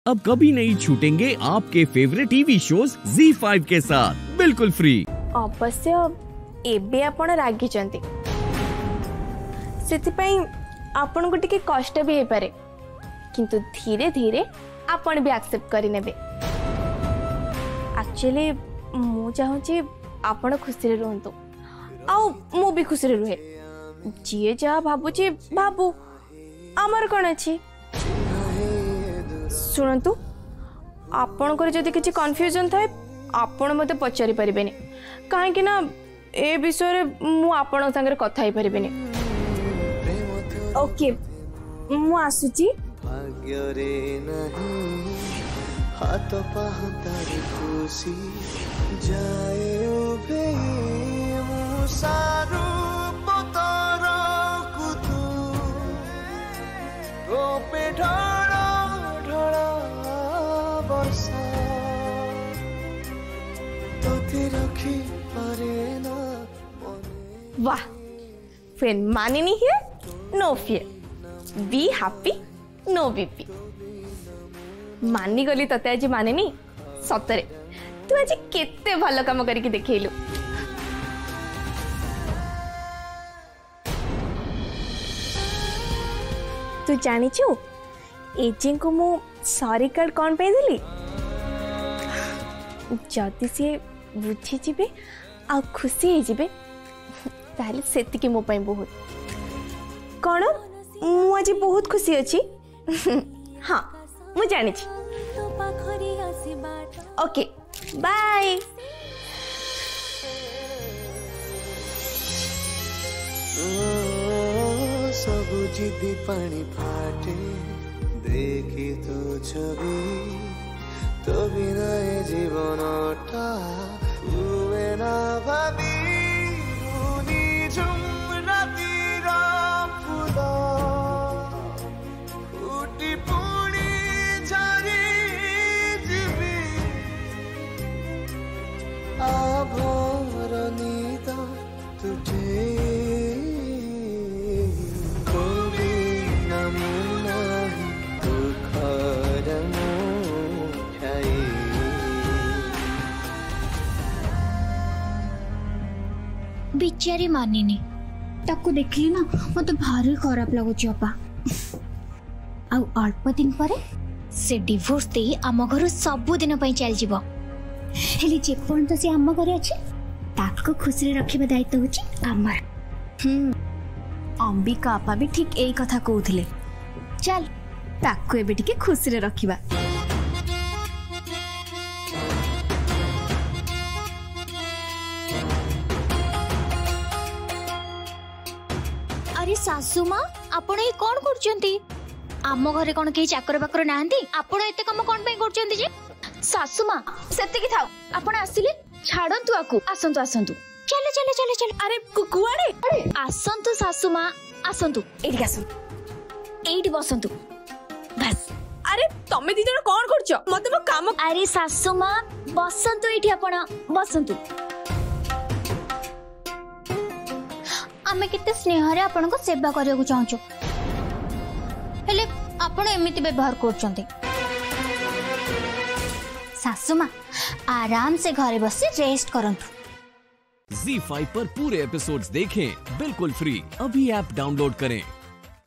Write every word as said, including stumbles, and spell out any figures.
अब कभी नहीं छूटेंगे आपके favourite TV shows Zee five के साथ बिल्कुल फ्री। अवश्य एबे आपण रागी चंती सेतिपई आपण को टिके कष्ट भी हे पारे किंतु धीरे धीरे आपण भी एक्सेप्ट करि नेबे। एक्चुअली मु चाहूची आपण खुशी रे रहंतु आउ मु भी खुशी रे रुहे जी जा भाबुची भाबू आमर कोन अछि। शुणु आपणकर जदि किसी कन्फ्यूजन थाए आपण मते पचारि परिबेनी काहे ना ए विषय मु आपण संगे कथा ही परिबेनी। ओके मु आसुची भाग्य रे नहीं हाथ पाहतार खुशी जाए ओबे मु सारू पतर कुतु रोपे ढाड़ा वाह फ्रेंड माने नहीं है no fear be happy no BP मानी गली तते आज माने नहीं सतरे तू आज केते भलो काम करके देखैलु। तू जानी छु एजें को मु सॉरी कार्ड कौन पे दिली जदि सी बुझी जीवे आ खुशी हो जीवे ताले सेतिके मो पई बहुत कौन मु आज बहुत खुशी अच्छी। हाँ मु जानी छी। Okay bye. सब जिदी पानी फाटे देखी तो छवि तो बिना ये जीवनटा हुए ना भाभी उनी झुम रातीरा फुला फूटी पुणी झारी जीवी आभोर नीदा तुझे कोई नमूना बिचारी मानिनी ताको देखली ना मत भारी खराब लगुच अपा आउ अल्प दिन पर से डिवोर्स दे आम घर सब दिन पई चल जीवो हेली जे पर्यंत से आम घर अछि ताको खुशी रे रखिबा दायित्व होची हमर। हम अंबिका आपा भी ठीक एई कथा कहउथिले चल ताको एबे टिके खुशी रे रखिबा। अरे सासू माँ आपण ये कौन करचंती आम घरे कौन के चाकर बाकर नांदी आपण एते काम कोन पे करचंती जे सासू माँ सेते की थाउ आपण आसिले छाडंतु आकू आसंतु आसंतु चले चले चले चले। अरे कुआडे अरे आसंतु सासू माँ आसंतु एठी आसंतु एठी बसंतु बस। अरे तमे दी जण कोन करछ मते मो काम। अरे सासू माँ बसंतु एठी आपण बसंतु आमे किते स्नेह रे आपन को सेवा करिया को चाहूछु हेले आपण एमिति व्यवहार करचंती। सासू माँ आराम से घरे बस रेस्ट करंतु। ज़ी फाइव पर पूरे एपिसोड्स देखें बिल्कुल फ्री। अभी ऐप डाउनलोड करें।